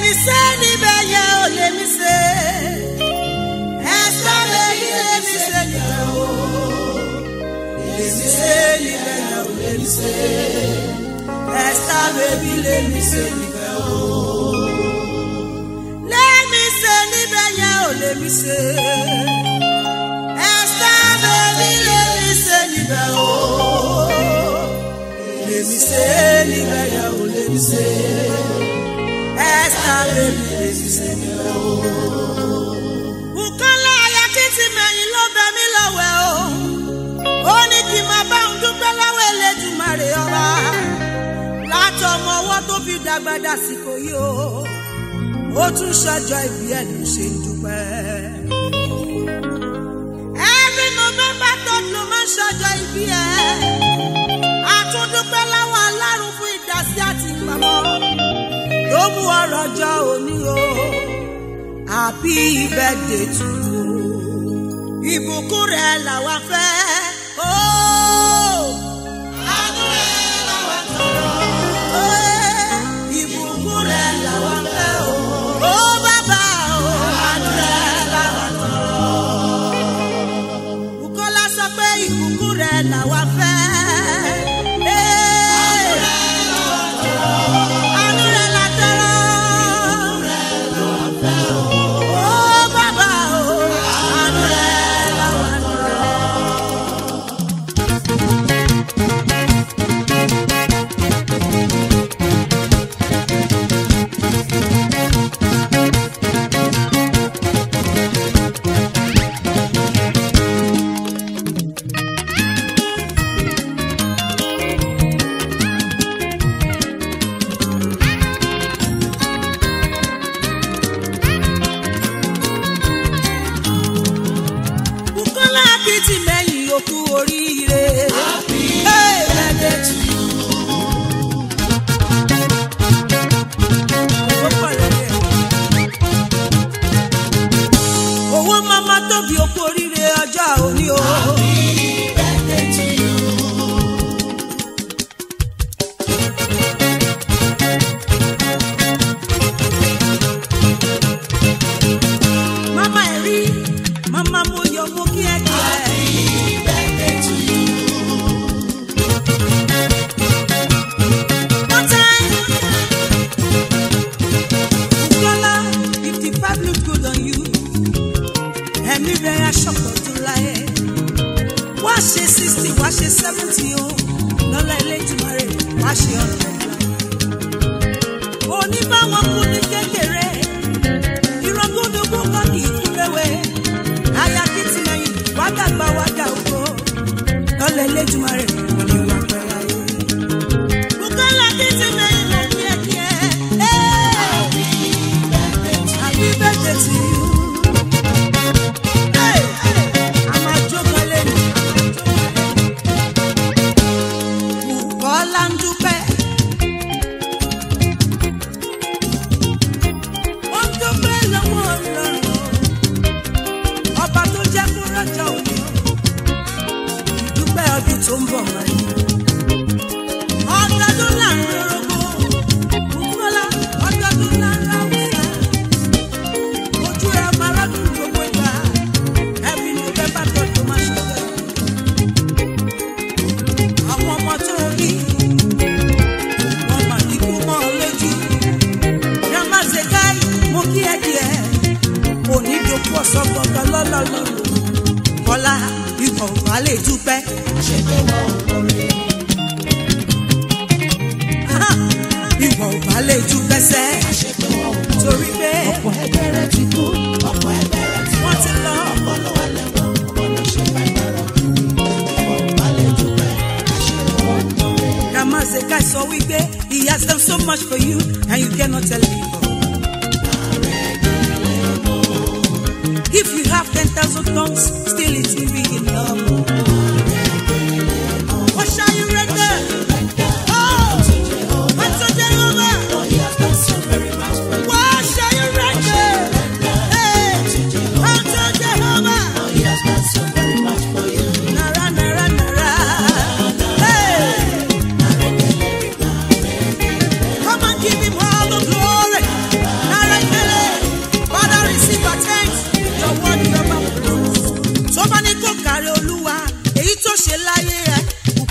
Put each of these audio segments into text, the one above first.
mi ṣe níbẹ̀ yẹn ò lè mi ṣe. Esther baby lè mi ṣe níbẹ̀ o. Lè mi ṣe níbẹ̀ yẹn ò lè mi ṣe. Esther baby lè mi ṣe níbẹ̀ o. Lè mi ṣe níbẹ̀ yẹn ò lè mi ṣe. Esther baby lè mi ṣe níbẹ̀ o. Lè mi ṣe níbẹ̀ yẹn ò lè mi ṣe. Esther baby lè mi ṣe níbẹ̀ o. Bukola aya kìtì mẹ́yìn ló bẹ mí lọ́wọ́ o. Ó ní kí n máa bá òun dúpẹ́ lọ́wọ́ Elédùmarè ọba. Látọmọ ọwọ́ tó fi dàgbà dàsìkò yìí o. Ó tún ṣọjọ́ ìbí ẹ̀ ló ṣe ń dúpẹ́. Every November third ló máa ń ṣọjọ́ ìbí ẹ̀. A tún dúpẹ́ lọ́wọ́ Ọlọ́run fún ìdásí àti ìpamọ́. Ló mú ọ̀rọ̀ ọjọ́ òní o. Happy birthday to you. Ìbùkún rẹ̀ làwa fẹ́. Àánú rẹ̀ làwa tọrọ. Ìbùkún rẹ̀ làwa fẹ́ o. Bàbá o. Àánú rẹ̀ làwa tọrọ. Bukola sọ pé ìbùkún rẹ̀ làwa fẹ́. He has done so much for you and you cannot tell people. If you have 10,000 tongues, still it will be enough. What shall you render? Unto Jehovah. What shall you render? Unto Jehovah. Nara, nara, nara. Come and give him all the glory. Nara,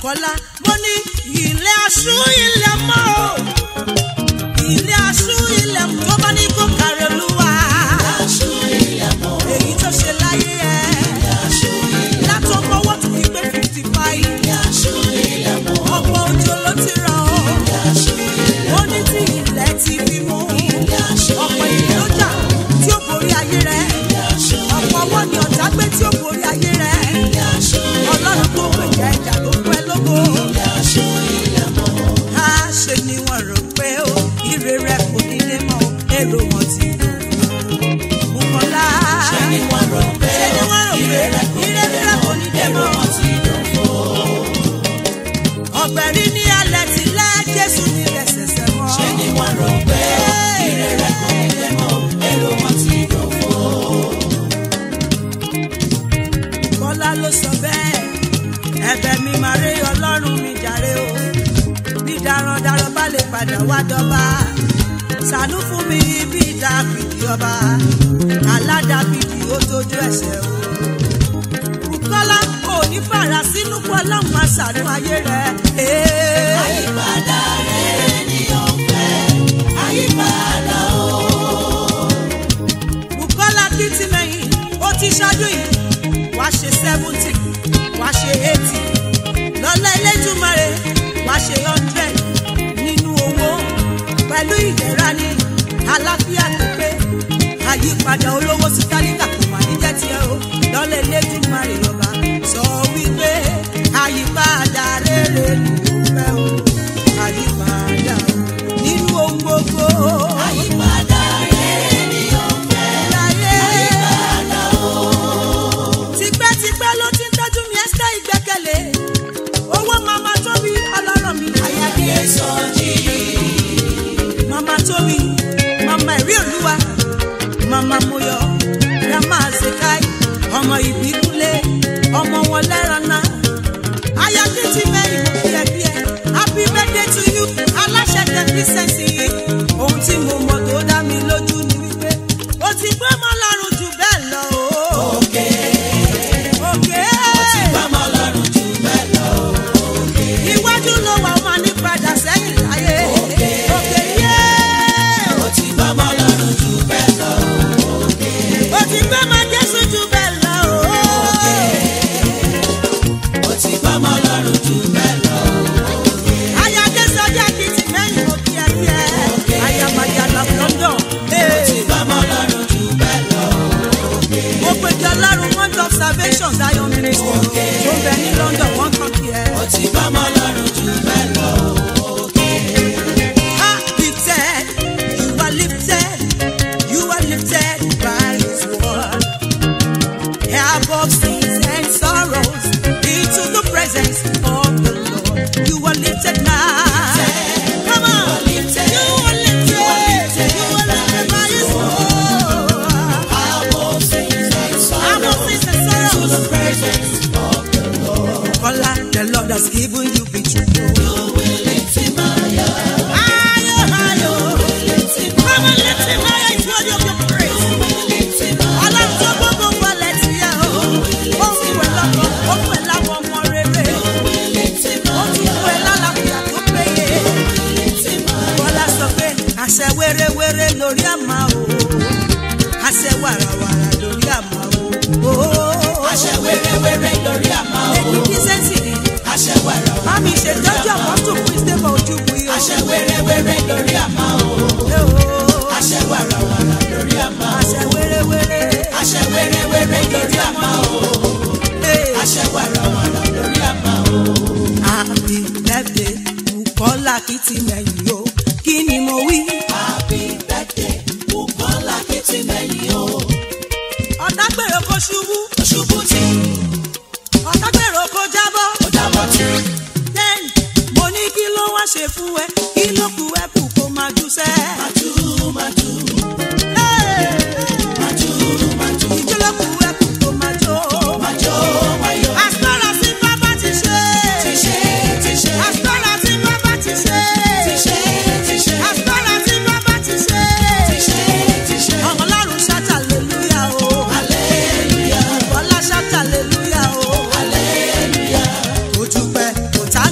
Bùkọ́lá mo ní ilé aṣú ilẹ̀ mọ́ o, ilé aṣú ilẹ̀ mọ́ tó bá ní kó kárí Olúwa. Aṣú ilẹ̀ mọ́ èyí tó ṣe láyé ẹ̀. Ilé aṣú ilẹ̀ mọ́ látọmọwọ́ tó fi pé 55. Ilé aṣú ilẹ̀ mọ́ ọ̀pọ̀ òjò ló ti rọ̀ o. Ilé aṣú ilẹ̀ mọ́ ó ní tí ilẹ̀ ti fi mú. Ilé aṣú ọ̀pọ̀ ìlójà tí ó borí ayé rẹ̀. Ilé aṣú ọ̀pọ̀ ọwọ́ ni ọ̀tá gbé tí ó borí ayé rẹ̀. Ilé aṣú Ọlọ́run tó gbèjà ìjà tó pẹ́ lógo. Ilé aṣú ilẹ̀ mọ́ a ṣe ni wọ́n rò pé ó ire rẹ̀ kò ní lé mọ́ èrò wọn ti lò. Bùkọ́lá ṣe ni wọ́n rò pé ire rẹ̀ kò ní lé mọ́ wọn ti lò. Ọ̀gbẹ̀rì ní alẹ́ ti lẹ́ Jésù ní lẹ́sẹ̀sẹ̀ mọ́. Ṣe ni wọ́n rò pé ire rẹ̀ kò ní lé mọ́ èrò wọn ti lò. Bùkọ́lá ló sọ bẹ́ẹ̀, ẹ̀bẹ̀ mi máa rí Ọlọ́run mi jàre o. Bí darandaran bá lè padà wá dọ́ba, ṣàánú fún mi bí Dáfídì ọba, aládàbídì ó tójú ẹ̀ṣẹ̀ o. Bùkọ́lá ò ní fara sínú pọ̀ Ọlọ́run máa ṣàánú ayé rẹ̀. Àyípadà rere ni ó fẹ́, àyípadà o. Bùkọ́lá Akíntìmẹ́yìn ó ti ṣáájú yìí, wàá ṣe 70, wàá ṣe 80, lọ́lá Elédùmarè wàá ṣe 100 nínú owó pẹ̀lú ìlera ní àlàáfíà tó pé. Àyípadà olówó sí tálíkà kò mà ní jẹ́ tiẹ̀ o. Lọ́lá Elédùmarè ọba sọ wípé àyípadà rere ni ó fẹ́ o. Àyípadà nínú ohun gbogbo. Àyípadà rere ni ó fẹ́. Àyípadà o. Tipẹ́tipẹ́ ló ti ń tọ́jú mi Ẹ́sítẹ́ Ìgbẹ́kẹ̀lé. Owó màmá Tóbi ọlọ́rọ̀ mi. Àyàdé sọ́jí. Màmá Tóbi, màmá ẹ̀rí Olúwa, màmá Moyọ̀, grandma Zekai, ọmọ Ìbíkúnlé, ọmọ wọn lẹ́rànà. Aya Akíntìmẹ́yìn mo fi ẹbí ẹ. Happy birthday to you, aláṣẹ Tẹ̀físẹ̀nsì. Ohun tí mo mọ̀ tó dá mi lójú ni wípé ó ti gbé mọ́ lọ́rùn jù bẹ́ẹ̀ lọ o. Òkè. Ó ti gbé mọ́ lọ́rùn jù bẹ́ẹ̀ lọ o. Iwájú ló wà ó máa ní padà sẹ́yìn láyé. Òkè yé. Ó ti gbé mọ́ lọ́rùn jù bẹ́ẹ̀ lọ o. Ó ti gbé mọ́ Jésù jù bẹ́ẹ̀ lọ o. Ó ti gbé mọ́ lọ́rùn jù bẹ́ẹ̀ lọ o. Ayáde sọ́jà Akíntìmẹ́yìn mo kí ẹ bí ẹ. Ayamaya love London. Ó ti gbé mọ́ lọ́rùn jù bẹ́ẹ̀ lọ o. Mo péjọ lọ́rùn month of salvation Zion ministry. Tó ń bẹ ní London wọ́n kàn kí ẹ. Ó ti gbé mọ́ lọ́rùn jù bẹ́ẹ̀ lọ o. You are lifted by His word. Above sins and sorrows, into the presence of the Lord. You are lifted now. Come on. You are lifted. You are lifted. You are lifted by His word. Above sins and sorrows, into the presence of the Lord. Bùkọ́lá, the Lord has given you victory. You will lift Him higher. Higher, higher. Come on, lift Him higher. It's worthy of your praise. Ọlọ́run tó gbogbo wọlé ti yẹ o. Ó fi wẹ̀ lọ́kọ̀, ó pẹ̀ láwọn ọmọ rere. Ó tún pẹ̀ lálàáfíà tó péye. Bọ́lá sọ pé àṣẹ wéré-wéré lórí àmà o. Àṣẹ wàràwàrà lórí àmà o. Àṣẹ wéré-wéré lórí àmà o. Èmi kí sẹ́ǹsì ni. Àṣẹ wàràwàrà. Mami ṣètọ́jú àpọ́tù fún ìṣẹ́fọ̀ ojú mi o. Àṣẹ wéré-wéré lórí àmà o. Àṣẹ wàràwàrà lórí àmà o. Àṣẹ wéré-wéré. Àṣẹ wéré-wéré lórí àmà o. Àṣẹ wàràwàrà lórí àmà o. Happy birthday Bùkọ́lá Akíntìmẹ́yìn o. Kí ni mo wí? Happy birthday Bùkọ́lá Akíntìmẹ́yìn o. Ọ̀tá gbèrò kó ṣubú. Ó ṣubú tí. Ọ̀tá gbèrò kó jábọ́. Ó jábọ́ tí. Then mo ní kí ló wá ṣe fún ẹ? Kí ló kù ẹ kù kó máa dùn sẹ́? Màjú. Ìjọba kù ẹ kù kó máa jó. Àsọ̀rọ̀ sí bàbá ti ṣe. Àsọ̀rọ̀ sí bàbá ti ṣe. Àsọ̀rọ̀ sí bàbá ti ṣe. Ọmọ Ọlọ́run ṣáàtà lélúyà o. Bọ́lá ṣáàtà lélúyà o. Ojú pẹ́ kò tá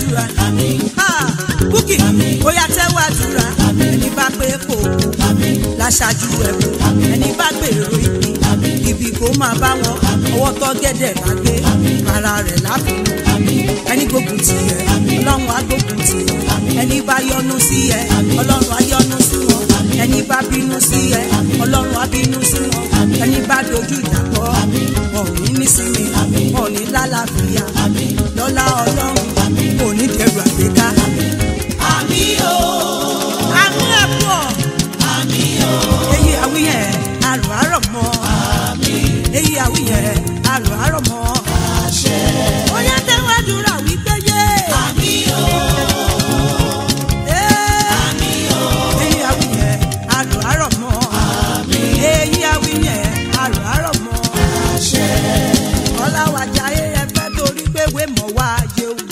àdúrà. Búkì bóyá tẹ́wọ́ àdúrà. Ẹni bá pé kò láṣáájú ẹ̀kọ́. Ẹni bá gbèrò ibi kò máa bá wọn. Ọwọ́ tọ́ gẹ́dẹ̀ bá gbé ara rẹ̀ lábùnú. Ẹni gbógun tì ẹ́ Ọlọ́run á gbógun tì ẹ́. Ẹni bá yọ́nú sí ẹ Ọlọ́run á yọ́nú sí wọn. Ẹni bá bínú sí ẹ Ọlọ́run á bínú sí wọn. Ẹni bá dojú ìjà kọ wọn ò ní nísinmi wọn ò ní lálàáfíà lọ́lá Ọlọ́run kò ní dẹrù àgbéká. Àmín o. Àmín ẹ̀pọ̀. Àmín o. Èyí àwíyẹn àrò àrọ̀ mọ́. Àmín. Èyí àwíyẹn àrò àrọ̀ mọ́. Àṣẹ. Ó yá tẹ́wọ́ àdúrà wípé yé. Àmín o. Àmín o. Èyí àwíyẹn àrò àrọ̀ mọ́. Àmín. Èyí àwíyẹn àrò àrọ̀ mọ́. Àṣẹ. Ọláwàjà ẹ̀fẹ́ torí pé wé mọ̀ wá yé wù.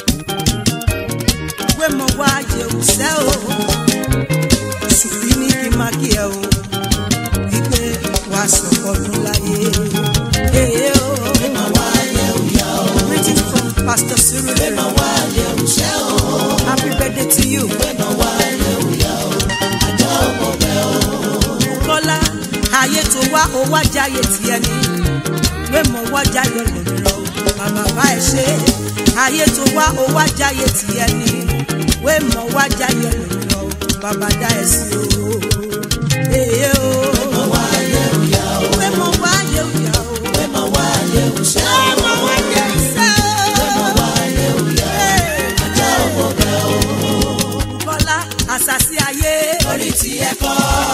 Wé mọ̀ wá yé wù sẹ́ o. Sùfì ní kí má kí ẹ o. Wípé wàá sọ̀kọ̀ ọdún láyé. Èyí o. Wé mọ̀ wá yé wù yá o. Greeting from Pastor Cyril. Wé mọ̀ wá yé wù sẹ́ o. Happy birthday to you. Wé mọ̀ wá yé wù yá o. Àjọ òkò bẹ́ o. Kọ́lá ayé tó wá ó wá jáyé tiẹ̀ ni. Wé mọ̀ wá jáyé lòlò. Bàbá bá ẹ ṣe. Ayé tó wá ó wá jáyé tiẹ̀ ni. Wé mọ̀ wá jáyé lòlò. Bàbá dá ẹ sí o. Èyí o. Wé mọ̀ wá yé wù yá o. Wé mọ̀ wá yé wù yá o. Wé mọ̀ wá yé wù sẹ́ o. Wé mọ̀ wá yé wù sẹ́ o. Wé mọ̀ wá yé wù yá o. Àjọ òkò bẹ́ o. Kọ́lá àṣàṣì ayé. Orí ti ẹ kọ́.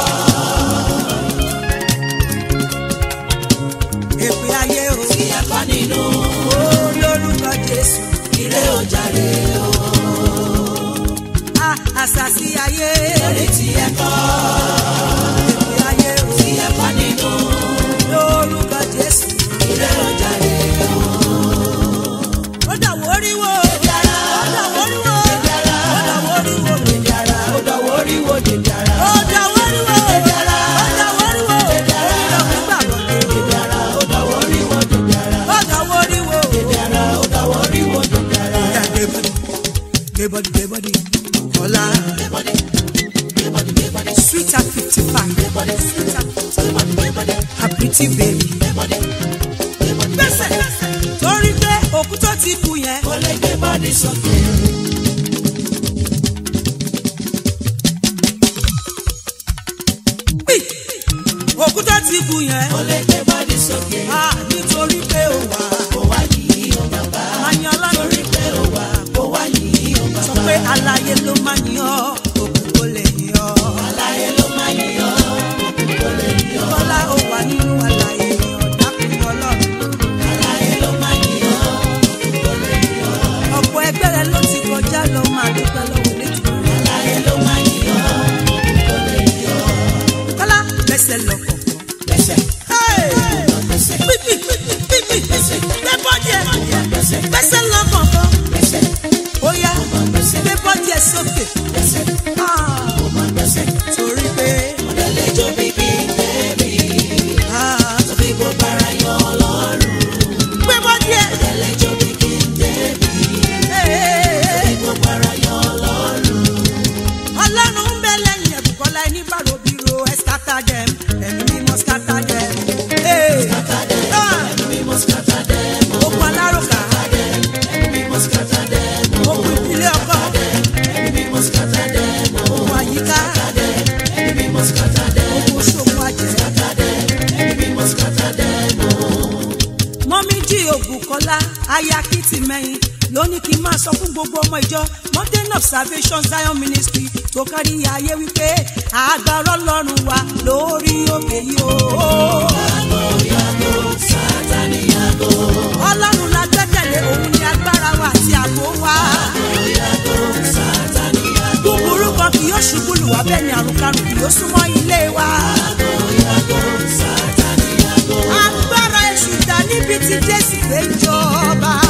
Èpè ayé o. Tí ẹ kọ́ nínú. Ó lórúkọ Jésù. Ire ó jàre o. Àṣàṣì ayé. Orí ti ẹ kọ́. Èpè ayé o. Tí ẹ kọ́ nínú. Lórúkọ Jésù. Ire ó jàre o. Ó dàwọ́ oríwo. Dèdàrà. Ó dàwọ́ oríwo. Dèdàrà. Ó dàwọ́ oríwo. Dèdàrà. Ó dàwọ́ oríwo. Dèdàrà. Ó dàwọ́ oríwo. Dèdàrà. Ó dàwọ́ oríwo. Dèdàrà. Dèdàrà. Ó dàwọ́ oríwo. Dèdàrà. Ó dàwọ́ oríwo. Dèdàrà. Ó dàwọ́ oríwo. Dèdàrà. Gbébọ̀dì. Kọ́lá. Sweet at 55. A pretty baby. Bẹ́sẹ̀ torí pé òkú tó ti kú yẹn. Kò lè gbé bọ́dì sókè. Òkú tó ti kú yẹn. Kò lè gbé bọ́dì sókè. Nítorí pé ó wà. Kò wá yìí ó bàbá. Àyàn ọlọ́run. Torí pé ó wà. Kò wá yìí ó bàbá. Sọ pé aláyé ló máa ń yọ òkú kò lè yọ. Aláyé ló máa ń yọ òkú kò lè yọ. Kọ́lá ó wà nínú aláyé ọ̀dàkùnrin ọlọ́run. Aláyé ló máa ń yọ òkú kò lè yọ. Ọ̀pọ̀ ẹgbẹ́ rẹ ló ti kọjá lọ máa dúpẹ́ lọ́wọ́ létí. Aláyé ló máa ń yọ òkú kò lè yọ. Kọ́lá bẹ́sẹ̀ lọ́kọ̀. Bẹ́sẹ̀. Pípì. Bẹ́bọ̀dì ẹ̀. Bẹ́sẹ̀ lọ́kọ̀ kan. Ó yá. Bẹ́bọ̀dì ẹ̀ sókè. Torí pé. Ọ̀dẹ̀lẹ̀ jó bíbí bẹ́ẹ̀bí. Tọ́bí bó bára yọ Ọlọ́run. Bẹ́bọ̀dì ẹ̀. Ọ̀dẹ̀lẹ̀ jó bíbí bẹ́ẹ̀bí. Tọ́bí bó bára yọ Ọlọ́run. Ọlọ́run ń bẹ lẹ́yìn ẹ̀bùkọ́lá ẹni bá robi ro ẹ̀ scatter them. Ẹ̀mí mímọ́ scatter them. Scatter them. Ẹ̀mí mímọ́ scatter them. Okun alárùkà. Ẹ̀mí mímọ́ scatter them. Okun ìpínlẹ̀ ọkọ̀. Ẹ̀mí mímọ́ scatter them. Okun àyíká. Ẹ̀mí mímọ́ scatter them. Okun ṣòwò àjẹ́. Ẹ̀mí mímọ́ scatter them. Mọ́mí jí Ògùnkọ́lá aya Kìtìmẹ́yìn lóní kí n máa sọ fún gbogbo ọmọ ìjọ Mountain of Salvation Zion Ministry tó kárí ayé wípé agbára Ọlọ́run wà lórí òkè yìí o. Yàgò Sátánì yàgò. Ọlọ́run la gbẹ́kẹ̀lé, òun ni agbára wa àti ààbò wa. Yàgò Sátánì yàgò. Búburú kan kì yóò ṣubú lù wá, bẹ́ẹ̀ ni àrùn karùn kì yóò súnmọ́ ilé wa. Yàgò Sátánì yàgò. Agbára èṣù dà níbi tí Jésù gbé jọba.